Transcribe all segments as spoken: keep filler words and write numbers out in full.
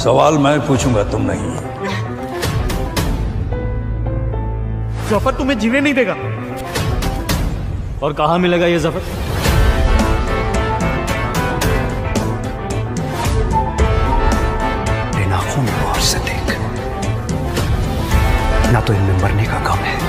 सवाल मैं पूछूंगा, तुम नहीं। जफर तुम्हें जीने नहीं देगा। और कहां मिलेगा ये जफर? इन आंखों में गौर से देख, ना तो इनमें मरने का गम है,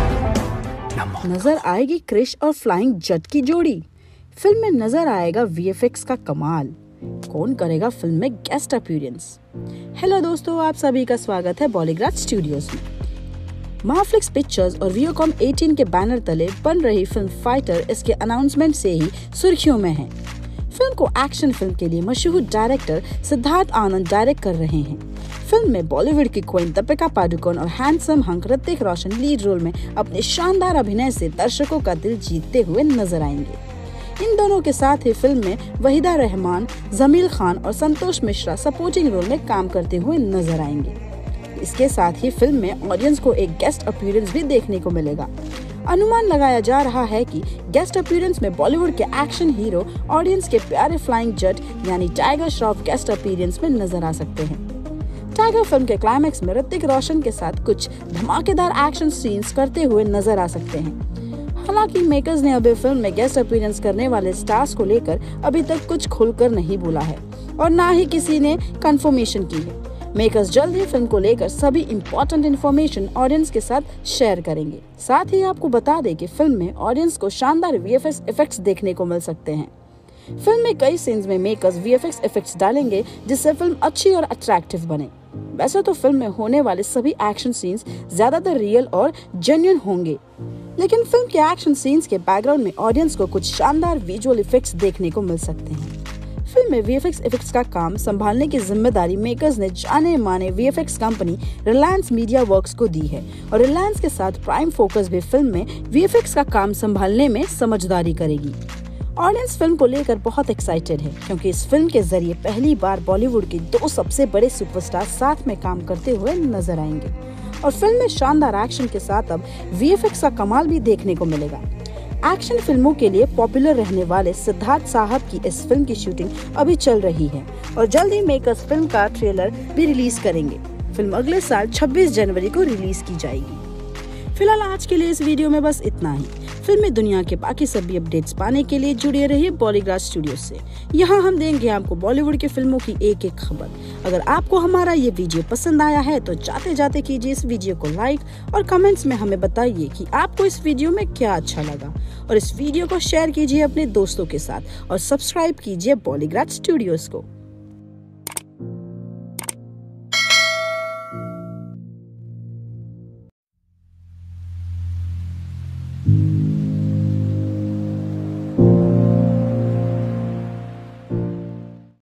ना मौत। नजर आएगी क्रिश और फ्लाइंग जट की जोड़ी। फिल्म में नजर आएगा वीएफएक्स का कमाल। कौन करेगा फिल्म में गेस्ट अपीयरेंस? हेलो दोस्तों, आप सभी का स्वागत है बॉलीग्राज स्टूडियोज में। महाफ्लिक्स पिक्चर्स और वीओकॉम अठारह के बैनर तले बन रही फिल्म फाइटर इसके अनाउंसमेंट से ही सुर्खियों में है। फिल्म को एक्शन फिल्म के लिए मशहूर डायरेक्टर सिद्धार्थ आनंद डायरेक्ट कर रहे हैं। फिल्म में बॉलीवुड की क्वीन दीपिका पादुकोण और handsome hunk Hrithik Roshan lead role में अपने शानदार अभिनय से दर्शकों का दिल जीतते हुए नजर आएंगे। इन दोनों के साथ ही फिल्म में वहीदा रहमान, जमील खान और संतोष मिश्रा सपोर्टिंग रोल में काम करते हुए नजर आएंगे। इसके साथ ही फिल्म में ऑडियंस को एक गेस्ट अपीयरेंस भी देखने को मिलेगा। अनुमान लगाया जा रहा है कि गेस्ट अपीयरेंस में बॉलीवुड के एक्शन हीरो ऑडियंस के प्यारे फ्लाइंग जट यानी टाइगर श्रॉफ गेस्ट अपीयरेंस में नजर आ सकते हैं। टाइगर फिल्म के क्लाइमैक्स में ऋतिक रोशन के साथ कुछ धमाकेदार एक्शन सीन्स करते हुए नजर आ सकते हैं। हालांकि मेकर्स ने अभी फिल्म में गेस्ट अपीयरेंस करने वाले स्टार्स को लेकर अभी तक कुछ खुलकर नहीं बोला है और ना ही किसी ने कंफर्मेशन की है। मेकर्स जल्द ही फिल्म को लेकर सभी इम्पोर्टेंट इन्फॉर्मेशन ऑडियंस के साथ शेयर करेंगे। साथ ही आपको बता दें कि फिल्म में ऑडियंस को शानदार वीएफएक्स इफेक्ट्स देखने को मिल सकते हैं। फिल्म में कई सीन्स में मेकर्स वीएफएक्स इफेक्ट्स डालेंगे जिससे फिल्म अच्छी और अट्रैक्टिव बने। वैसे तो फिल्म में होने वाले सभी एक्शन सीन्स ज्यादातर रियल और जेन्युइन होंगे, लेकिन फिल्म के एक्शन सीन्स के बैकग्राउंड में ऑडियंस को कुछ शानदार विजुअल इफेक्ट्स देखने को मिल सकते हैं। फिल्म में वीएफएक्स इफेक्ट्स का काम संभालने की जिम्मेदारी मेकर्स ने जाने माने VFX company Reliance media works को दी है और रिलायंस के साथ प्राइम फोकस भी फिल्म में वीएफएक्स का काम संभालने में समझदारी करेगी। ऑडियंस फिल्म को लेकर बहुत एक्साइटेड है क्योंकि इस फिल्म के जरिए पहली बार बॉलीवुड के दो सबसे बड़े सुपरस्टार साथ में काम करते हुए नजर आएंगे और फिल्म में शानदार एक्शन के साथ अब वीएफएक्स का कमाल भी देखने को मिलेगा। एक्शन फिल्मों के लिए पॉपुलर रहने वाले सिद्धार्थ साहब की इस फिल्म की शूटिंग अभी चल रही है और जल्द ही मेकर्स फिल्म का ट्रेलर भी रिलीज करेंगे। फिल्म अगले साल छब्बीस जनवरी को रिलीज की जाएगी। फिलहाल आज के लिए इस वीडियो में बस इतना ही। फिल्मी दुनिया के बाकी सभी अपडेट्स पाने के लिए जुड़े रहिए बॉलीग्राज स्टूडियो से। यहाँ हम देंगे आपको बॉलीवुड की फिल्मों की एक एक खबर। अगर आपको हमारा ये वीडियो पसंद आया है तो जाते जाते कीजिए इस वीडियो को लाइक और कमेंट्स में हमें बताइए कि आपको इस वीडियो में क्या अच्छा लगा और इस वीडियो को शेयर कीजिए अपने दोस्तों के साथ और सब्सक्राइब कीजिए बॉलीग्राज स्टूडियोज को।